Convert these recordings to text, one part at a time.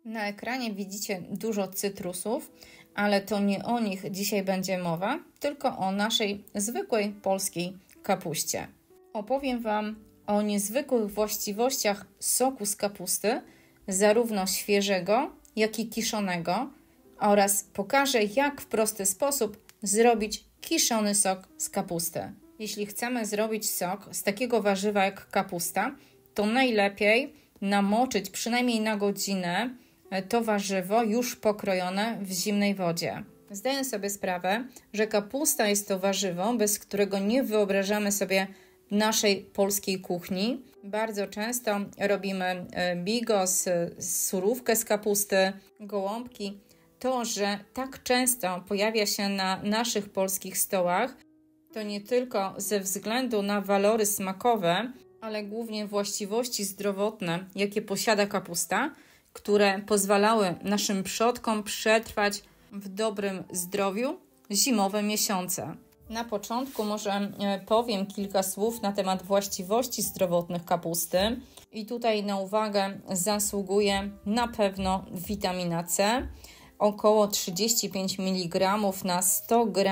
Na ekranie widzicie dużo cytrusów, ale to nie o nich dzisiaj będzie mowa, tylko o naszej zwykłej polskiej kapuście. Opowiem Wam o niezwykłych właściwościach soku z kapusty, zarówno świeżego, jak i kiszonego, oraz pokażę, jak w prosty sposób zrobić kiszony sok z kapusty. Jeśli chcemy zrobić sok z takiego warzywa jak kapusta, to najlepiej namoczyć przynajmniej na godzinę to warzywo już pokrojone w zimnej wodzie. Zdaję sobie sprawę, że kapusta jest to warzywo, bez którego nie wyobrażamy sobie naszej polskiej kuchni. Bardzo często robimy bigos, surówkę z kapusty, gołąbki. To, że tak często pojawia się na naszych polskich stołach, to nie tylko ze względu na walory smakowe, ale głównie właściwości zdrowotne, jakie posiada kapusta, które pozwalały naszym przodkom przetrwać w dobrym zdrowiu zimowe miesiące. Na początku może powiem kilka słów na temat właściwości zdrowotnych kapusty. I tutaj na uwagę zasługuje na pewno witamina C, około 35 mg na 100 g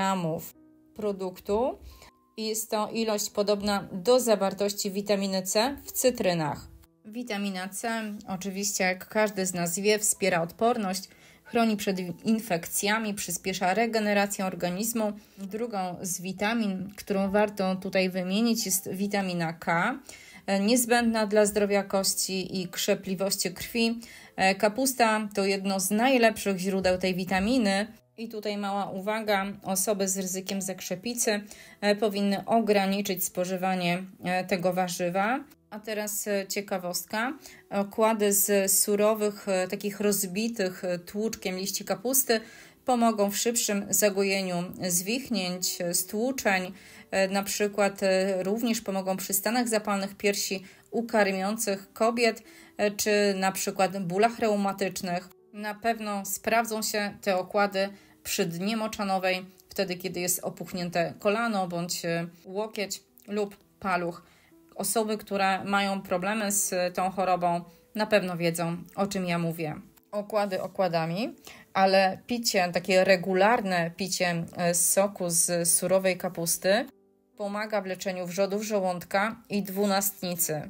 produktu. I jest to ilość podobna do zawartości witaminy C w cytrynach. Witamina C, oczywiście jak każdy z nas wie, wspiera odporność, chroni przed infekcjami, przyspiesza regenerację organizmu. Drugą z witamin, którą warto tutaj wymienić, jest witamina K, niezbędna dla zdrowia kości i krzepliwości krwi. Kapusta to jedno z najlepszych źródeł tej witaminy. I tutaj mała uwaga, osoby z ryzykiem zakrzepicy powinny ograniczyć spożywanie tego warzywa. A teraz ciekawostka. Okłady z surowych, takich rozbitych tłuczkiem liści kapusty pomogą w szybszym zagojeniu zwichnięć, stłuczeń. Na przykład również pomogą przy stanach zapalnych piersi u karmiących kobiet, czy na przykład bólach reumatycznych. Na pewno sprawdzą się te okłady przy dnie moczanowej, wtedy kiedy jest opuchnięte kolano bądź łokieć lub paluch. Osoby, które mają problemy z tą chorobą, na pewno wiedzą, o czym ja mówię. Okłady okładami, ale takie regularne picie soku z surowej kapusty pomaga w leczeniu wrzodów żołądka i dwunastnicy.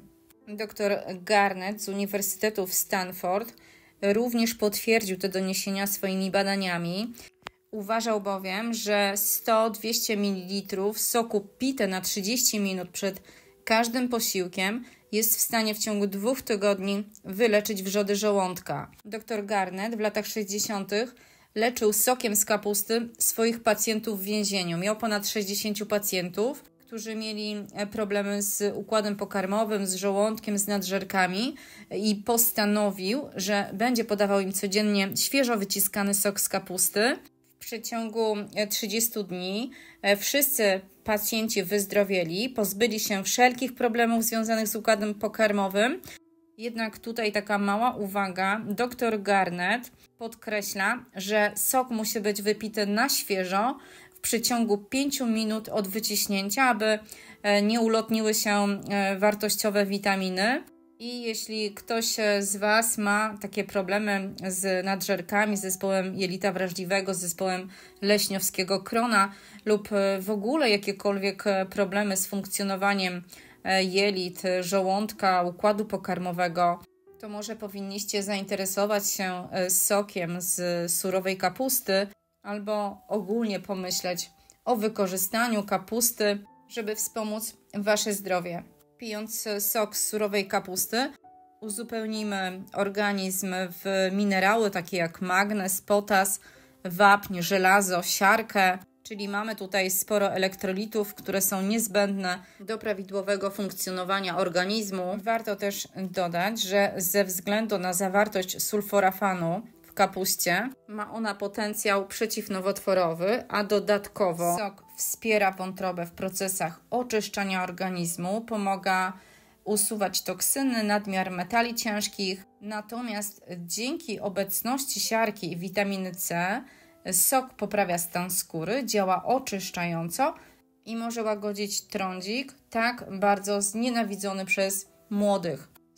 Dr Garnett z Uniwersytetu w Stanford również potwierdził te doniesienia swoimi badaniami. Uważał bowiem, że 100-200 ml soku pite na 30 minut przed każdym posiłkiem jest w stanie w ciągu 2 tygodni wyleczyć wrzody żołądka. Dr Garnett w latach 60. leczył sokiem z kapusty swoich pacjentów w więzieniu. Miał ponad 60 pacjentów, którzy mieli problemy z układem pokarmowym, z żołądkiem, z nadżerkami i postanowił, że będzie podawał im codziennie świeżo wyciskany sok z kapusty. W przeciągu 30 dni wszyscy pacjenci wyzdrowieli, pozbyli się wszelkich problemów związanych z układem pokarmowym. Jednak tutaj taka mała uwaga. Dr Garnett podkreśla, że sok musi być wypity na świeżo w przeciągu 5 minut od wyciśnięcia, aby nie ulotniły się wartościowe witaminy. I jeśli ktoś z Was ma takie problemy z nadżerkami, z zespołem jelita wrażliwego, z zespołem leśniowskiego krona lub w ogóle jakiekolwiek problemy z funkcjonowaniem jelit, żołądka, układu pokarmowego, to może powinniście zainteresować się sokiem z surowej kapusty albo ogólnie pomyśleć o wykorzystaniu kapusty, żeby wspomóc Wasze zdrowie. Pijąc sok z surowej kapusty, uzupełnimy organizm w minerały takie jak magnez, potas, wapń, żelazo, siarkę, czyli mamy tutaj sporo elektrolitów, które są niezbędne do prawidłowego funkcjonowania organizmu. Warto też dodać, że ze względu na zawartość sulforafanu w kapuście ma ona potencjał przeciwnowotworowy, a dodatkowo sok wspiera wątrobę w procesach oczyszczania organizmu, pomaga usuwać toksyny, nadmiar metali ciężkich. Natomiast dzięki obecności siarki i witaminy C sok poprawia stan skóry, działa oczyszczająco i może łagodzić trądzik, tak bardzo znienawidzony przez młodych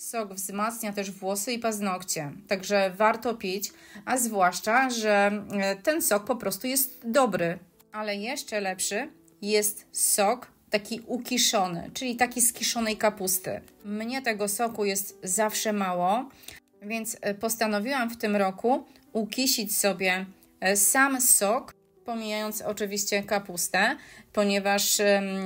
Sok wzmacnia też włosy i paznokcie, także warto pić, a zwłaszcza, że ten sok po prostu jest dobry. Ale jeszcze lepszy jest sok taki ukiszony, czyli taki z kiszonej kapusty. Mnie tego soku jest zawsze mało, więc postanowiłam w tym roku ukisić sobie sam sok, pomijając oczywiście kapustę, ponieważ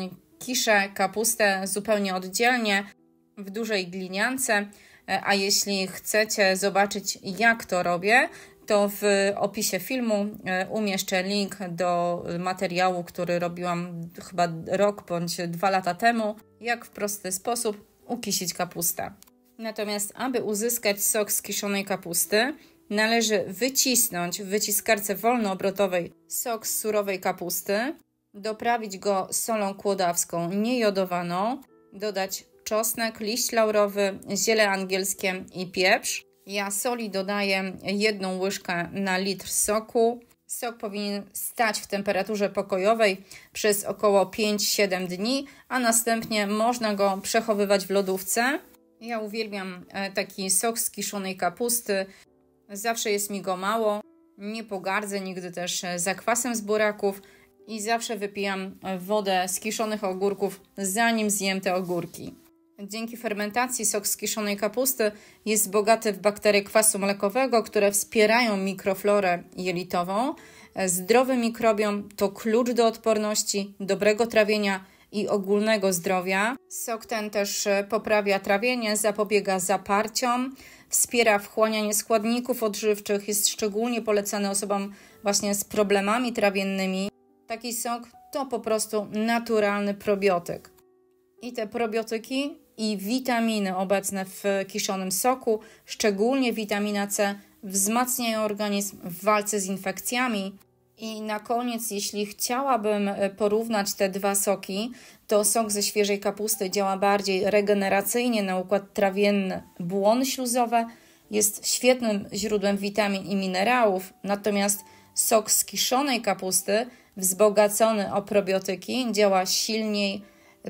kiszę kapustę zupełnie oddzielnie w dużej gliniance, a jeśli chcecie zobaczyć, jak to robię, to w opisie filmu umieszczę link do materiału, który robiłam chyba rok bądź 2 lata temu, jak w prosty sposób ukisić kapustę. Natomiast aby uzyskać sok z kiszonej kapusty, należy wycisnąć w wyciskarce wolnoobrotowej sok z surowej kapusty, doprawić go solą kłodawską niejodowaną, dodać czosnek, liść laurowy, ziele angielskie i pieprz. Ja soli dodaję 1 łyżkę na litr soku. Sok powinien stać w temperaturze pokojowej przez około 5-7 dni, a następnie można go przechowywać w lodówce. Ja uwielbiam taki sok z kiszonej kapusty. Zawsze jest mi go mało. Nie pogardzę nigdy też zakwasem z buraków i zawsze wypijam wodę z kiszonych ogórków, zanim zjem te ogórki. Dzięki fermentacji sok z kiszonej kapusty jest bogaty w bakterie kwasu mlekowego, które wspierają mikroflorę jelitową. Zdrowy mikrobiom to klucz do odporności, dobrego trawienia i ogólnego zdrowia. Sok ten też poprawia trawienie, zapobiega zaparciom, wspiera wchłanianie składników odżywczych, jest szczególnie polecany osobom właśnie z problemami trawiennymi. Taki sok to po prostu naturalny probiotyk. I te probiotyki i witaminy obecne w kiszonym soku, szczególnie witamina C, wzmacniają organizm w walce z infekcjami. I na koniec, jeśli chciałabym porównać te 2 soki, to sok ze świeżej kapusty działa bardziej regeneracyjnie na układ trawienny. Błony śluzowe jest świetnym źródłem witamin i minerałów, natomiast sok z kiszonej kapusty, wzbogacony o probiotyki, działa silniej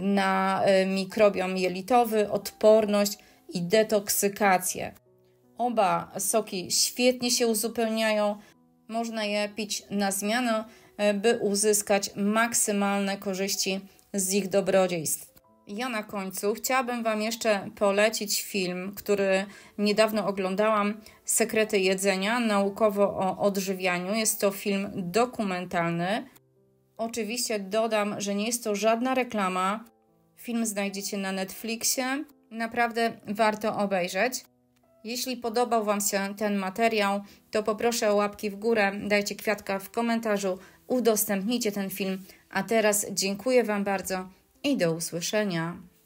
na mikrobiom jelitowy, odporność i detoksykację. Oba soki świetnie się uzupełniają. Można je pić na zmianę, by uzyskać maksymalne korzyści z ich dobrodziejstw. Ja na końcu chciałabym Wam jeszcze polecić film, który niedawno oglądałam, Sekrety jedzenia, naukowo o odżywianiu. Jest to film dokumentalny. Oczywiście dodam, że nie jest to żadna reklama. Film znajdziecie na Netflixie. Naprawdę warto obejrzeć. Jeśli podobał Wam się ten materiał, to poproszę o łapki w górę, dajcie kwiatka w komentarzu, udostępnijcie ten film. A teraz dziękuję Wam bardzo i do usłyszenia.